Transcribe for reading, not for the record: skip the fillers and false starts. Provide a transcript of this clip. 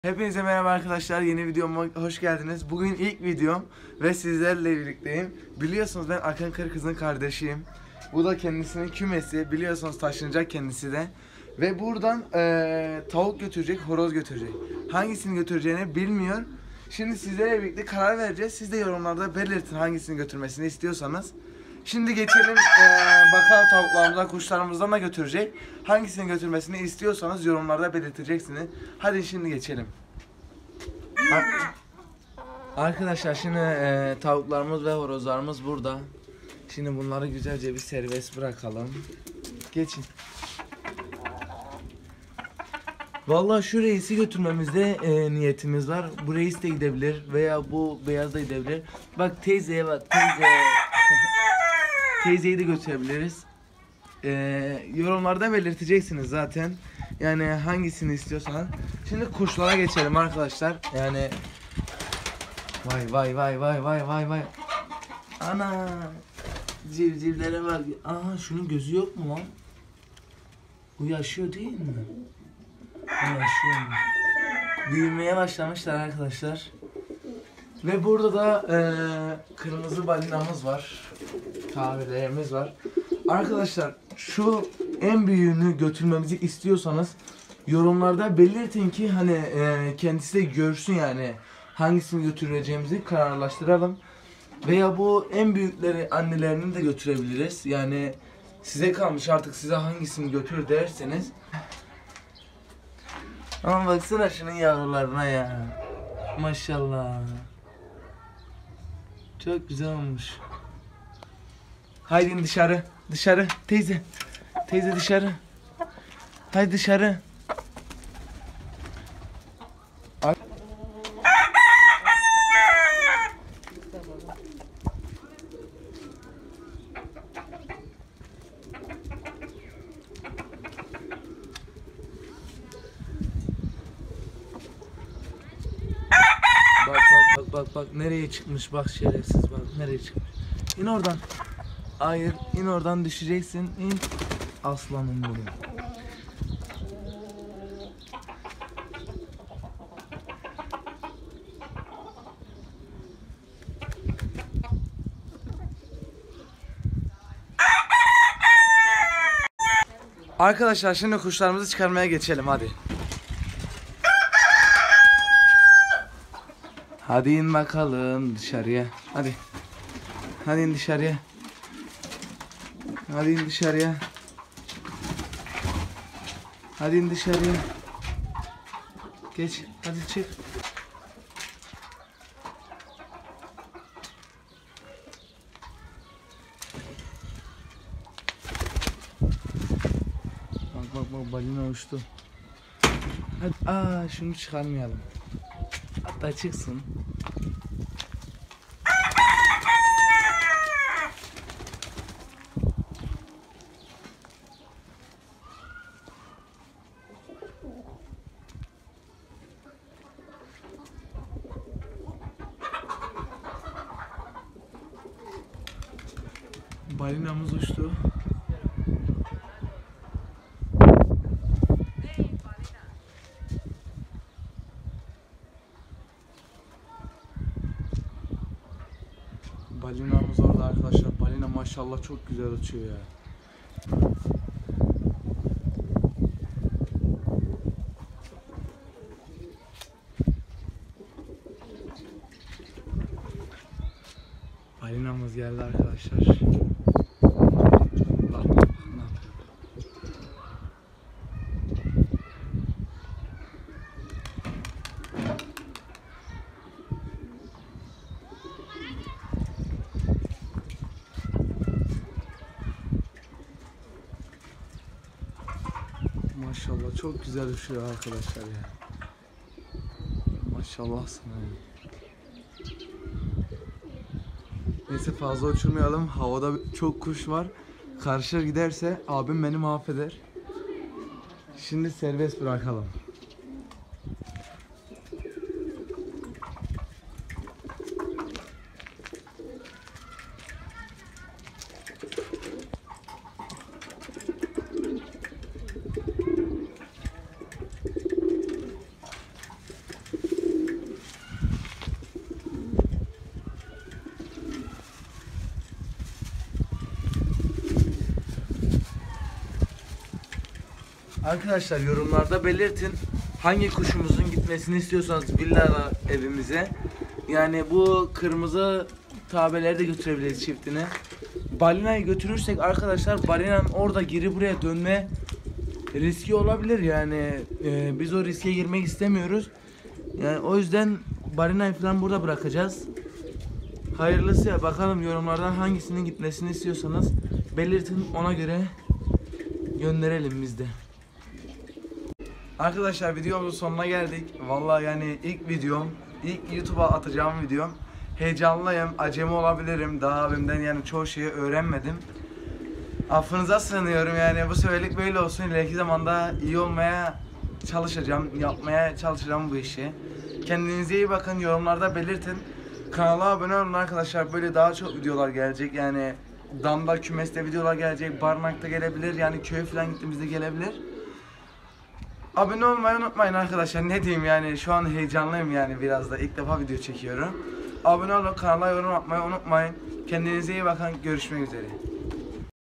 Hepinize merhaba arkadaşlar, yeni videoma hoş geldiniz. Bugün ilk videom ve sizlerle birlikteyim. Biliyorsunuz ben Akın Kırkız'ın kardeşiyim. Bu da kendisinin kümesi, biliyorsunuz taşınacak kendisi de. Ve buradan tavuk götürecek, horoz götürecek. Hangisini götüreceğini bilmiyor. Şimdi sizlerle birlikte karar vereceğiz. Siz de yorumlarda belirtin hangisini götürmesini istiyorsanız. Şimdi geçelim bakalım tavuklarımızdan, kuşlarımızdan da götürecek. Hangisini götürmesini istiyorsanız yorumlarda belirteceksiniz. Hadi şimdi geçelim. Arkadaşlar şimdi tavuklarımız ve horozlarımız burada. Şimdi bunları güzelce bir serbest bırakalım. Geçin. Vallahi şu reisi götürmemizde niyetimiz var. Bu reis de gidebilir veya bu beyaz da gidebilir. Bak teyzeye bak, teyze. Teyzeyi de götürebiliriz. Yorumlarda belirteceksiniz zaten. Yani hangisini istiyorsanız. Şimdi kuşlara geçelim arkadaşlar. Yani vay. Ana, civcivlere bak. Aha, şunun gözü yok mu lan? Bu yaşıyor değil mi? Bu yaşıyor. Büyümeye başlamışlar arkadaşlar. Ve burada da kırmızı balinamız var. Kahvelerimiz var. Arkadaşlar şu en büyüğünü götürmemizi istiyorsanız yorumlarda belirtin ki hani kendisi de görsün, yani hangisini götüreceğimizi kararlaştıralım. Veya bu en büyükleri annelerini de götürebiliriz. Yani size kalmış, artık size hangisini götür derseniz. Ama baksana şunun yavrularına ya. Maşallah. Çok güzel olmuş. Haydi dışarı. Dışarı. Teyze. Teyze dışarı. Haydi dışarı. Bak nereye çıkmış, bak şerefsiz, bak nereye çıkmış. İn oradan. Hayır, in oradan, düşeceksin. İn. Aslanım benim. Arkadaşlar şimdi kuşlarımızı çıkarmaya geçelim, hadi. Hadi in bakalım dışarıya. Hadi. Hadi in dışarıya. Hadi in dışarıya. Hadi in dışarıya. Geç. Hadi çık. Bak balina uçtu. Hadi. Şunu çıkarmayalım. Hatta çıksın. Balinamız uçtu. Balinamız orada arkadaşlar. Balina maşallah çok güzel uçuyor ya. Balinamız geldi arkadaşlar. Bak ne yapıyor. Maşallah çok güzel uçuyor arkadaşlar ya. Maşallah sana ya. Neyse fazla uçurmayalım. Havada çok kuş var. Karşıya giderse abim beni mahveder. Şimdi serbest bırakalım. Arkadaşlar yorumlarda belirtin hangi kuşumuzun gitmesini istiyorsanız villa evimize. Yani bu kırmızı tabeleri de götürebiliriz çiftine. Balinayı götürürsek arkadaşlar balinanın orada geri buraya dönme riski olabilir yani biz o riske girmek istemiyoruz. Yani o yüzden balinayı falan burada bırakacağız. Hayırlısı ya, bakalım yorumlardan hangisinin gitmesini istiyorsanız belirtin, ona göre gönderelim biz de. Arkadaşlar videomuzun sonuna geldik. Vallahi yani ilk videom, ilk YouTube'a atacağım videom. Heyecanlıyım, acemi olabilirim. Daha abimden yani çoğu şeyi öğrenmedim. Affınıza sığınıyorum yani, bu seferlik böyle olsun. İleriki zamanda iyi olmaya çalışacağım, yapmaya çalışacağım bu işi. Kendinize iyi bakın, yorumlarda belirtin. Kanala abone olun arkadaşlar, böyle daha çok videolar gelecek yani. Damda, kümeste videolar gelecek, barınakta gelebilir yani, köye falan gittiğimizde gelebilir. Abone olmayı unutmayın arkadaşlar, ne diyeyim yani, şu an heyecanlıyım yani, biraz da ilk defa video çekiyorum. Abone olun, kanala yorum atmayı unutmayın. Kendinize iyi bakın, görüşmek üzere.